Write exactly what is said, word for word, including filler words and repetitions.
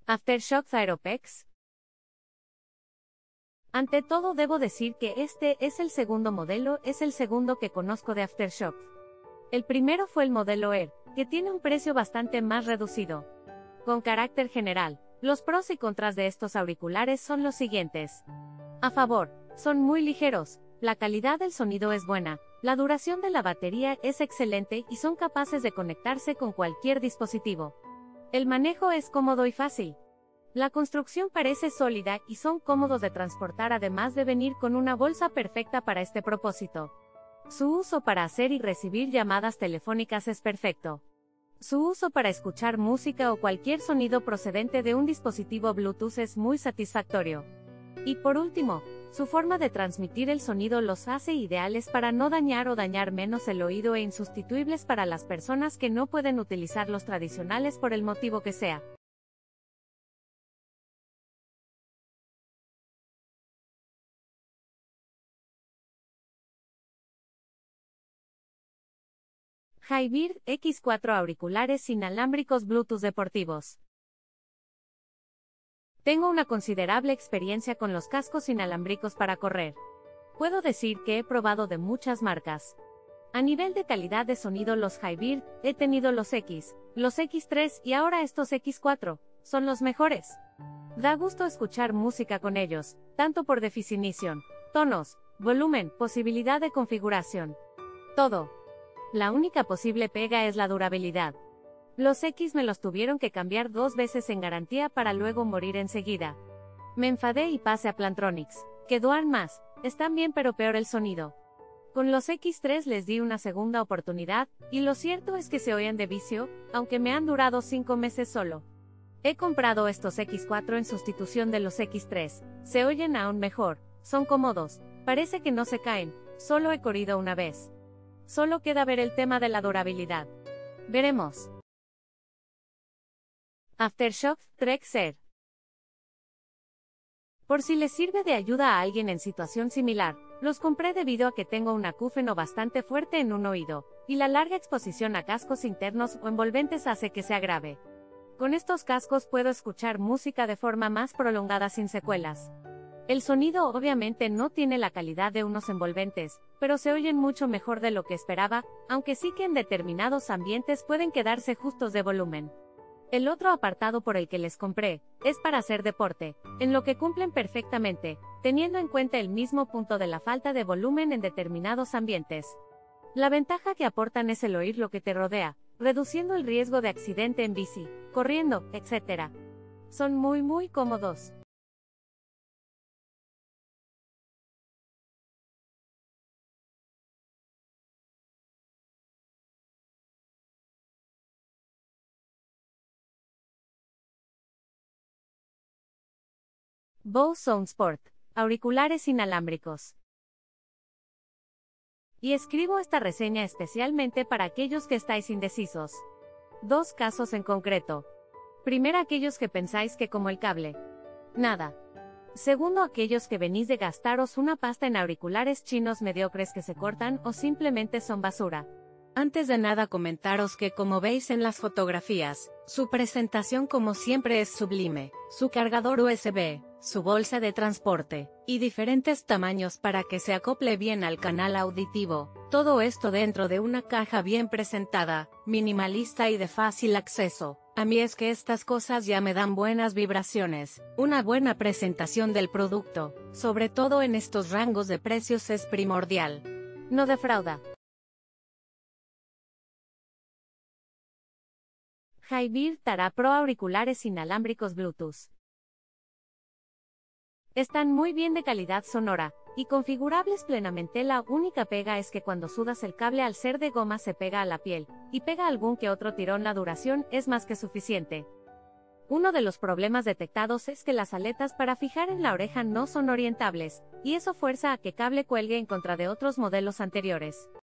Aftershock Thyropex. Ante todo debo decir que este es el segundo modelo, es el segundo que conozco de Aftershock. El primero fue el modelo Air, que tiene un precio bastante más reducido. Con carácter general, los pros y contras de estos auriculares son los siguientes. A favor, son muy ligeros, la calidad del sonido es buena, la duración de la batería es excelente y son capaces de conectarse con cualquier dispositivo. El manejo es cómodo y fácil. La construcción parece sólida y son cómodos de transportar, además de venir con una bolsa perfecta para este propósito. Su uso para hacer y recibir llamadas telefónicas es perfecto. Su uso para escuchar música o cualquier sonido procedente de un dispositivo Bluetooth es muy satisfactorio. Y por último, su forma de transmitir el sonido los hace ideales para no dañar o dañar menos el oído e insustituibles para las personas que no pueden utilizar los tradicionales por el motivo que sea. Hi-Bear X cuatro auriculares inalámbricos Bluetooth deportivos. Tengo una considerable experiencia con los cascos inalámbricos para correr. Puedo decir que he probado de muchas marcas. A nivel de calidad de sonido, los Hi-Bear, he tenido los X, los X tres y ahora estos X cuatro, son los mejores. Da gusto escuchar música con ellos, tanto por definición, tonos, volumen, posibilidad de configuración. Todo. La única posible pega es la durabilidad. Los X me los tuvieron que cambiar dos veces en garantía para luego morir enseguida. Me enfadé y pasé a Plantronics, que duran más, están bien pero peor el sonido. Con los X tres les di una segunda oportunidad, y lo cierto es que se oyen de vicio, aunque me han durado cinco meses solo. He comprado estos X cuatro en sustitución de los X tres, se oyen aún mejor, son cómodos, parece que no se caen, solo he corrido una vez. Solo queda ver el tema de la durabilidad. Veremos. Aftershock Trek Air. Por si les sirve de ayuda a alguien en situación similar, los compré debido a que tengo un acúfeno bastante fuerte en un oído, y la larga exposición a cascos internos o envolventes hace que se agrave. Con estos cascos puedo escuchar música de forma más prolongada sin secuelas. El sonido obviamente no tiene la calidad de unos envolventes, pero se oyen mucho mejor de lo que esperaba, aunque sí que en determinados ambientes pueden quedarse justos de volumen. El otro apartado por el que les compré, es para hacer deporte, en lo que cumplen perfectamente, teniendo en cuenta el mismo punto de la falta de volumen en determinados ambientes. La ventaja que aportan es el oír lo que te rodea, reduciendo el riesgo de accidente en bici, corriendo, etcétera. Son muy muy cómodos. Bose SoundSport, auriculares inalámbricos. Y escribo esta reseña especialmente para aquellos que estáis indecisos. Dos casos en concreto. Primero, aquellos que pensáis que como el cable. Nada. Segundo, aquellos que venís de gastaros una pasta en auriculares chinos mediocres que se cortan o simplemente son basura. Antes de nada, comentaros que, como veis en las fotografías, su presentación como siempre es sublime, su cargador U S B, su bolsa de transporte, y diferentes tamaños para que se acople bien al canal auditivo, todo esto dentro de una caja bien presentada, minimalista y de fácil acceso. A mí es que estas cosas ya me dan buenas vibraciones. Una buena presentación del producto, sobre todo en estos rangos de precios, es primordial. No defrauda. Hi-Bear Tara Pro auriculares inalámbricos Bluetooth. Están muy bien de calidad sonora, y configurables plenamente. La única pega es que cuando sudas el cable, al ser de goma, se pega a la piel, y pega algún que otro tirón. La duración es más que suficiente. Uno de los problemas detectados es que las aletas para fijar en la oreja no son orientables, y eso fuerza a que cable cuelgue en contra de otros modelos anteriores.